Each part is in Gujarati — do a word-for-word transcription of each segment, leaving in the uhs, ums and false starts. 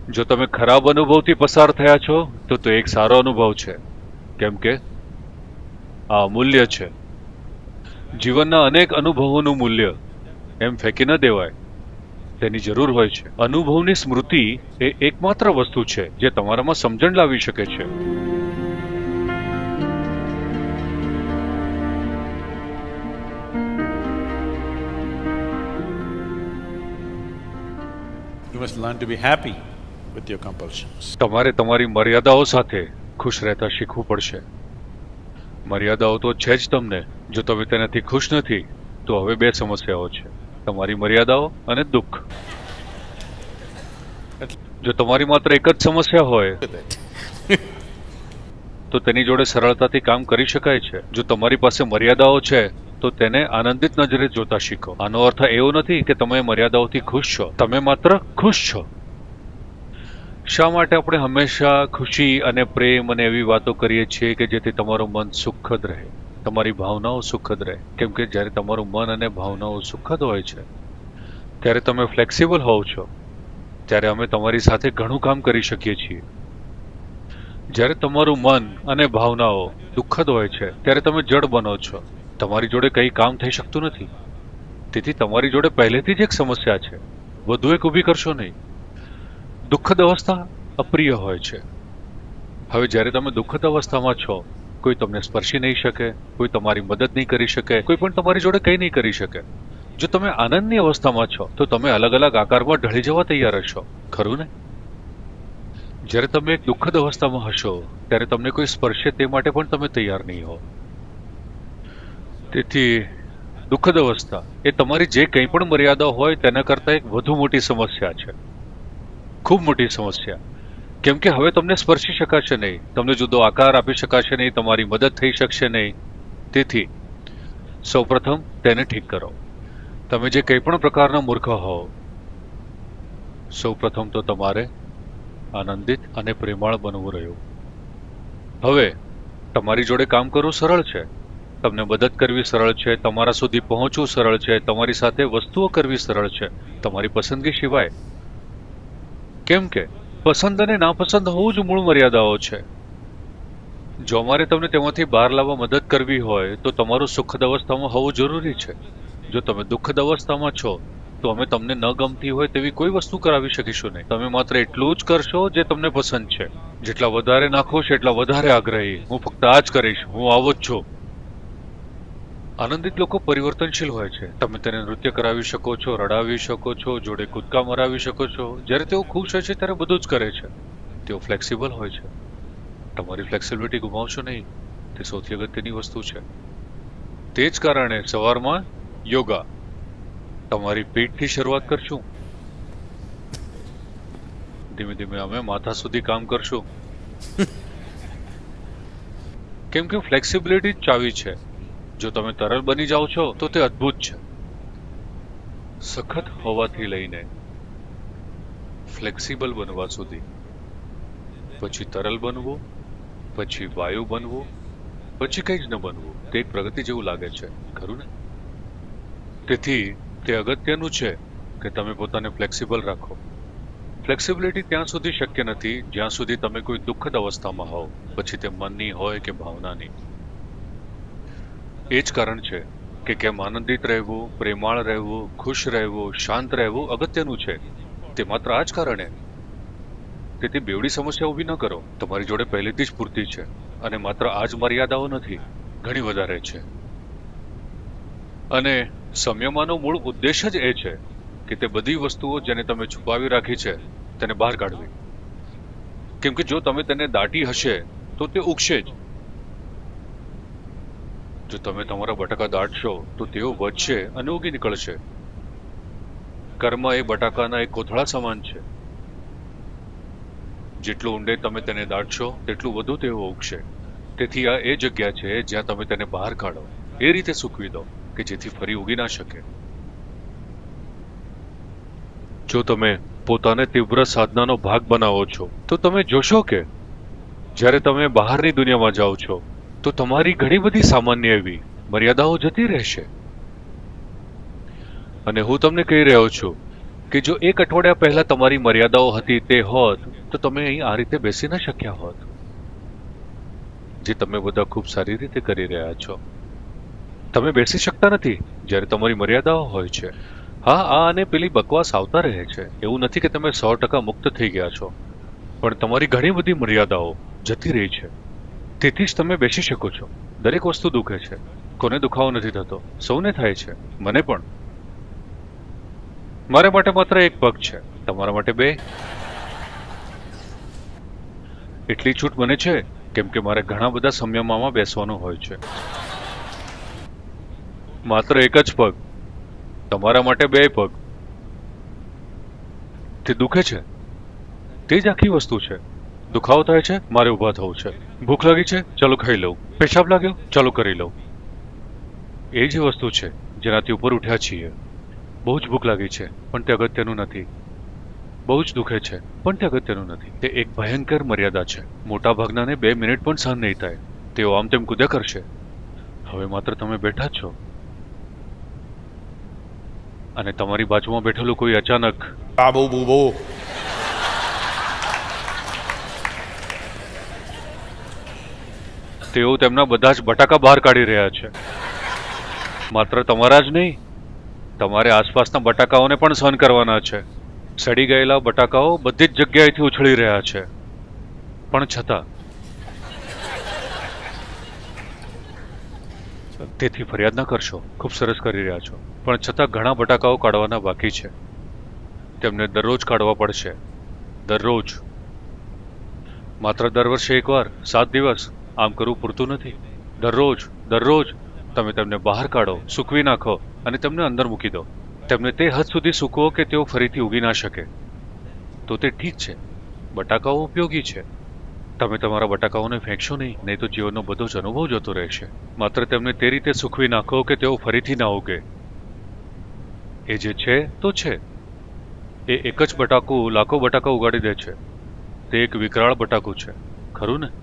જો તમે ખરાબ અનુભવથી પસાર થયા છો તો તો એક સારો અનુભવ છે, કેમ કે આ અમૂલ્ય છે. જીવનના અનેક અનુભવોનું મૂલ્ય એમ ફેંકી ન દેવાય, તેની જરૂર હોય છે. અનુભવની સ્મૃતિ એ એકમાત્ર વસ્તુ છે જે તમારામાં સમજણ લાવી શકે છે. You must learn to be happy with your compulsions. તમારે તમારી મર્યાદાઓ સાથે ખુશ રહેતા શીખવું પડશે. મર્યાદાઓ તો છે જ તમને. જો તમે તેનાથી ખુશ નથી તો હવે બે સમસ્યાઓ છે, તમારી મર્યાદાઓ અને દુઃખ. જો તમારી માત્ર એક જ સમસ્યા હોય તો તેની જોડે સરળતાથી કામ કરી શકાય છે. જો તમારી પાસે મર્યાદાઓ છે તો તેને આનંદિત નજરે જોતા શીખો. આનો અર્થ એવો નથી કે તમે મર્યાદાઓથી ખુશ છો, તમે માત્ર ખુશ છો. શા માટે આપણે હંમેશા ખુશી અને પ્રેમ અને એવી વાતો કરીએ છીએ કે જેથી તમારું મન સુખદ રહે, તમારી ભાવનાઓ સુખદ રહે? કેમ કે જ્યારે તમારું મન અને ભાવનાઓ સુખદ હોય છે ત્યારે તમે ફ્લેક્સિબલ હોવ છો, ત્યારે અમે તમારી સાથે ઘણું કામ કરી શકીએ છીએ. જ્યારે તમારું મન અને ભાવનાઓ દુઃખદ હોય છે ત્યારે તમે જડ બનો છો, તમારી જોડે કંઈ કામ થઈ શકતું નથી. તેથી તમારી જોડે પહેલેથી જ એક સમસ્યા છે, વધુ એક ઊભી કરશો નહીં. દુઃખદ અવસ્થા અપ્રિય હોય છે. હવે જ્યારે તમે દુઃખદ અવસ્થામાં છો, કોઈ તમને સ્પર્શી નહીં શકે, કોઈ તમારી મદદ નહીં કરી શકે, કોઈ પણ તમારી જોડે કંઈ નહીં કરી શકે. જો તમે આનંદની અવસ્થામાં છો તો તમે અલગ અલગ આકારમાં ઢળી જવા તૈયાર હશો, ખરું ને? જ્યારે તમે એક દુઃખદ અવસ્થામાં હશો ત્યારે તમને કોઈ સ્પર્શે તે માટે પણ તમે તૈયાર નહીં હો. તેથી દુઃખદ અવસ્થા એ તમારી જે કંઈ પણ મર્યાદા હોય તેના કરતાં એક વધુ મોટી સમસ્યા છે, ખૂબ મોટી સમસ્યા. કેમ કે હવે તમને સ્પર્શી શકાશે નહીં, તમને જુદો આકાર આપી શકાશે નહીં, તમારી મદદ થઈ શકશે નહીં. તેથી સૌપ્રથમ તેને ઠીક કરો. તમે જે કંઈ પણ પ્રકારના મૂર્ખ હો, સૌપ્રથમ તો તમારે આનંદિત અને પ્રેમાળ બનવું રહ્યું. હવે તમારી જોડે કામ કરવું સરળ છે, તમને મદદ કરવી સરળ છે, તમારા સુધી પહોંચવું સરળ છે, તમારી સાથે વસ્તુઓ કરવી સરળ છે, તમારી પસંદગી સિવાય. કેમ કે પસંદ અને નાપસંદ હોવું જ મૂળ મર્યાદાઓ છે. જો અમારે તમને તેમાંથી બહાર લાવવા મદદ કરવી હોય તો તમારું સુખદ અવસ્થામાં હોવું જરૂરી છે. જો તમે દુઃખદ અવસ્થામાં છો તો અમે તમને ન ગમતી હોય તેવી કોઈ વસ્તુ કરાવી શકીશું નહીં. તમે માત્ર એટલું જ કરશો જે તમને પસંદ છે. જેટલા વધારે નાખો છો એટલા વધારે આગ્રહી, હું ફક્ત આ જ કરીશ, હું આવો જ છું. આનંદિત લોકો પરિવર્તનશીલ હોય છે. તમે તેને નૃત્ય કરાવી શકો છો, રડાવી શકો છો, જોડે કૂદકા મરાવી શકો છો. જ્યારે તેઓ ખુશ હોય છે ત્યારે બધું જ કરે છે. તેઓ ફ્લેક્સિબલ હોય છે. તમારી ફ્લેક્સિબિલિટી ગુમાવશો નહીં, તે સૌથી અગત્યની વસ્તુ છે. તે જ કારણે સવારમાં યોગા, તમારી પીઠથી શરૂઆત કરશું, ધીમે ધીમે અમે માથા સુધી કામ કરશું. કેમ કે ફ્લેક્સિબિલિટી જ ચાવી છે. જો તમે તરલ બની જાઓ છો તો તે અદ્ભુત છે. સખત હોવાથી લઈને ફ્લેક્સિબલ બનવા સુધી, પછી તરલ બનવું, પછી વાયુ બનવું, પછી કંઈ જ ન બનવું, તે એક પ્રગતિ જેવું લાગે છે, ખરું ને? તેથી તે અગત્યનું છે કે તમે પોતાને ફ્લેક્સિબલ રાખો. ફ્લેક્સિબિલિટી ત્યાં સુધી શક્ય નથી જ્યાં સુધી તમે કોઈ દુઃખદ અવસ્થામાં હોવ, પછી તે મનની હોય કે ભાવનાની. એ જ કારણ છે કે કેમ આનંદિત રહેવું, પ્રેમાળ રહેવું, ખુશ રહેવું, શાંત રહેવું અગત્યનું છે. તે માત્ર આ જ કારણે. તેથી બેવડી સમસ્યા ઊભી ન કરો. તમારી જોડે પહેલેથી જ પૂરતી છે, અને માત્ર આ જ મર્યાદાઓ નથી, ઘણી વધારે છે. અને સંયમનો મૂળ ઉદ્દેશ જ એ છે કે તે બધી વસ્તુઓ જેને તમે છુપાવી રાખી છે તેને બહાર કાઢવી. કેમ કે જો તમે તેને દાટી હશે તો તે ઉગશે જ. જો તમે તમારા બટાકા દાટશો તો તેઓ વધશે અને ઉગી નીકળશે. કર્મ એ બટાકાના એક કોથળા સમાન છે. જેટલું ઊંડે તમે તેને દાટશો તેટલું વધુ તેઓ ઉગશે. તેથી આ એ જગ્યા છે જ્યાં તમે તેને બહાર કાઢો, એ રીતે સૂકવી દો કે જેથી ફરી ઉગી ના શકે. જો તમે પોતાને તીવ્ર સાધનાનો ભાગ બનાવો છો તો તમે જોશો કે જ્યારે તમે બહારની દુનિયામાં જાઓ છો તો તમારી ઘણી બધી સામાન્ય એવી મર્યાદાઓ જતી રહેશે. અને હું તમને કહી રહ્યો છું કે જો એક અઠવાડિયા પહેલા તમારી મર્યાદાઓ હતી તે હોત તો તમે અહીં આ રીતે બેસી ન શક્યા હોત, જે તમે બધા ખૂબ સારી રીતે કરી રહ્યા છો. તમે બેસી શકતા નથી જ્યારે તમારી મર્યાદાઓ હોય છે. હા, આ અને પેલી બકવાસ આવતા રહે છે. એવું નથી કે તમે સો ટકા મુક્ત થઈ ગયા છો, પણ તમારી ઘણી બધી મર્યાદાઓ જતી રહી છે. તેથી જ તમે બેસી શકો છો. દરેક વસ્તુ દુખે છે. કોને દુખાવો નથી થતો? સૌને થાય છે, મને પણ. મારા માટે માત્ર એક પગ છે, તમારા માટે બે. એટલી છૂટ મને છે કેમ કે મારે ઘણા બધા સંયમમાં બેસવાનું હોય છે. માત્ર એક જ પગ, તમારા માટે બે પગ. તે દુખે છે, તે જ આખી વસ્તુ છે. દુખાવો થાય છે, મારે ઊભા થવું છે. ભૂખ લાગી છે, ચાલો ખાઈ લઉં. પેશાબ લાગ્યો, ચાલો કરી લઉં. એ જ વસ્તુ છે જેનાથી ઉપર ઉઠ્યા છીએ. બહુ જ ભૂખ લાગી છે, પણ તે અગત્યનું નથી. બહુ જ દુખે છે, પણ તે અગત્યનું નથી. તે એક ભયંકર મર્યાદા છે. મોટા ભાગનાને બે મિનિટ પણ સહન નહીં થાય. તેઓ આમ તેમ કૂદ્યા કરશે. હવે માત્ર તમે બેઠા જ છો અને તમારી બાજુમાં બેઠેલું કોઈ અચાનક બાબુ બુબુ તેઓ તેમના બધા જ બટાકા બહાર કાઢી રહ્યા છે. માત્ર તમારા જ નહીં, તમારે આસપાસના બટાકાઓને પણ સહન કરવાના છે. સડી ગયેલા બટાકાઓ બધી જ જગ્યાએથી ઉછળી રહ્યા છે, પણ છતાં તેથી ફરિયાદ ન કરશો. ખૂબ સરસ કરી રહ્યા છો, પણ છતાં ઘણા બટાકાઓ કાઢવાના બાકી છે. તેમને દરરોજ કાઢવા પડશે. દરરોજ. માત્ર દર વર્ષે એકવાર, સાત દિવસ. આમ કરવું પૂરતું નથી. દરરોજ દરરોજ તમે તેમને બહાર કાઢો, સૂકવી નાખો અને તેમને અંદર મૂકી દો. તેમને તે હદ સુધી સૂકવો કે તેઓ ફરીથી ઉગી ના શકે. તો તે ઠીક છે. બટાકાઓ ઉપયોગી છે. તમે તમારા બટાકાઓને ફેંકશો નહીં, નહીં તો જીવનનો બધો જ અનુભવ જતો રહેશે. માત્ર તેમને તે રીતે સૂકવી નાખો કે તેઓ ફરીથી ના ઉગે. એ જે છે તો છે. એ એક જ બટાકું લાખો બટાકા ઉગાડી દે છે. તે એક વિકરાળ બટાકું છે, ખરું ને?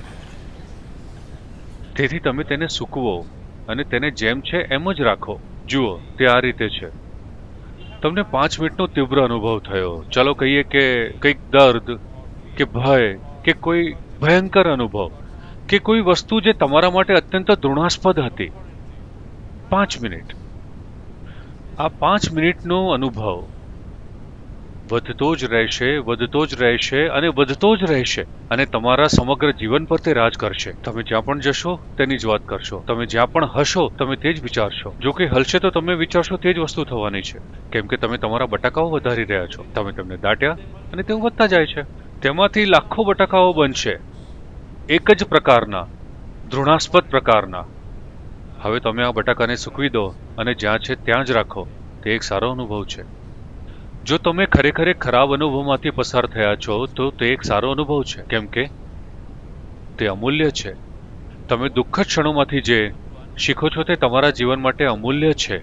તેથી તમે તેને સૂકવો અને તેને જેમ છે એમ જ રાખો. જુઓ, તે આ રીતે છે. તમને પાંચ મિનિટનો તીવ્ર અનુભવ થયો. ચાલો કહીએ કે કંઈક દર્દ કે ભય કે કોઈ ભયંકર અનુભવ કે કોઈ વસ્તુ જે તમારા માટે અત્યંત ઘૃણાસ્પદ હતી. પાંચ મિનિટ. આ પાંચ મિનિટનો અનુભવ વધતો જ રહેશે, વધતો જ રહેશે અને વધતો જ રહેશે અને તમારા સમગ્ર જીવન પર તે રાજ કરશે. તમે જ્યાં પણ જશો તેની જ વાત કરશો. તમે જ્યાં પણ હશો તમે તે જ વિચારશો. જો કે હલશે તો તમે વિચારશો તે જ વસ્તુ થવાની છે, કેમ કે તમે તમારા બટાકાઓ વધારી રહ્યા છો. તમે તેમને દાટ્યા અને તેઓ વધતા જાય છે. તેમાંથી લાખો બટાકાઓ બનશે, એક જ પ્રકારના, ઘૃણાસ્પદ પ્રકારના. હવે તમે આ બટાકાને સૂકવી દો અને જ્યાં છે ત્યાં જ રાખો. તે એક સારો અનુભવ છે. જો તમે ખરેખર ખરાબ અનુભવમાંથી પસાર થયા છો તો તે એક સારો અનુભવ છે, કેમ કે તે અમૂલ્ય છે. તમે દુઃખદ ક્ષણોમાંથી જે શીખો છો તે તમારા જીવન માટે અમૂલ્ય છે.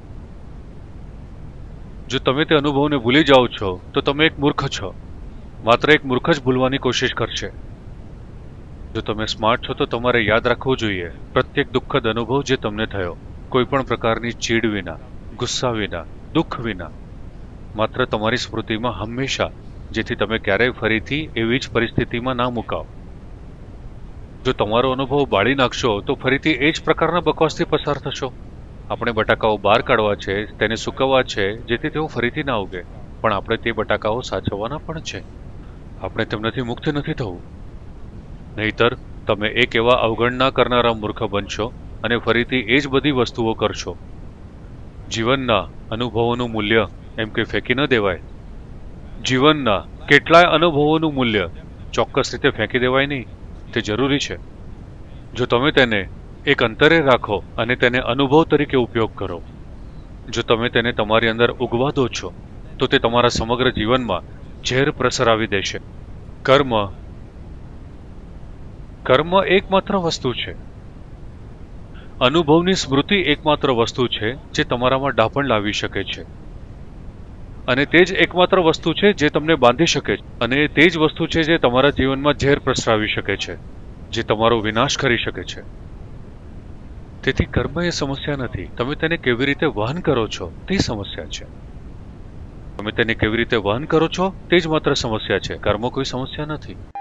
જો તમે તે અનુભવને ભૂલી જાઓ છો તો તમે એક મૂર્ખ છો. માત્ર એક મૂર્ખ જ ભૂલવાની કોશિશ કરશે. જો તમે સ્માર્ટ છો તો તમારે યાદ રાખવું જોઈએ પ્રત્યેક દુઃખદ અનુભવ જે તમને થયો, કોઈ પણ પ્રકારની ચીડ વિના, ગુસ્સા વિના, દુઃખ વિના, માત્ર તમારી સ્મૃતિમાં હંમેશા, જેથી તમે ક્યારેય ફરીથી એવી જ પરિસ્થિતિમાં ના મુકાવ. જો તમારો અનુભવ બાળી નાખશો તો ફરીથી એ જ પ્રકારના બકવાસથી પસાર થશો. આપણે બટાકાઓ બહાર કાઢવા છે, તેને સૂકવવા છે જેથી તેઓ ફરીથી ના ઉગે, પણ આપણે તે બટાકાઓ સાચવવાના પણ છે. આપણે તેમનાથી મુક્ત નથી થવું. નહીતર તમે એક એવા અવગણના કરનારા મૂર્ખ બનશો અને ફરીથી એ જ બધી વસ્તુઓ કરશો. જીવનના અનુભવોનું મૂલ્ય એમ કે ફેંકી ન દેવાય. જીવનના કેટલાય અનુભવોનું મૂલ્ય ચોક્કસ રીતે ફેંકી દેવાય નહીં. તે જરૂરી છે. જો તમે તેને એક અંતરે રાખો અને તેને અનુભવ તરીકે ઉપયોગ કરો, જો તમે તેને તમારી અંદર ઉગવા દો છો તો તે તમારા સમગ્ર જીવનમાં ઝેર પ્રસરાવી દેશે. કર્મ કર્મ એકમાત્ર વસ્તુ છે. અનુભવની સ્મૃતિ એકમાત્ર વસ્તુ છે જે તમારામાં ડાપણ લાવી શકે છે, અને તે જ એકમાત્ર વસ્તુ છે જે તમને બાંધી શકે છે, અને તે જ વસ્તુ છે જે તમારા જીવનમાં ઝેર પ્રસરાવી શકે છે, જે તમારો વિનાશ કરી શકે છે. તેથી કર્મ એ સમસ્યા નથી, તમે તેને કેવી રીતે વહન કરો છો તે સમસ્યા છે. તમે તેને કેવી રીતે વહન કરો છો તે જ માત્ર સમસ્યા છે. કર્મ કોઈ સમસ્યા નથી.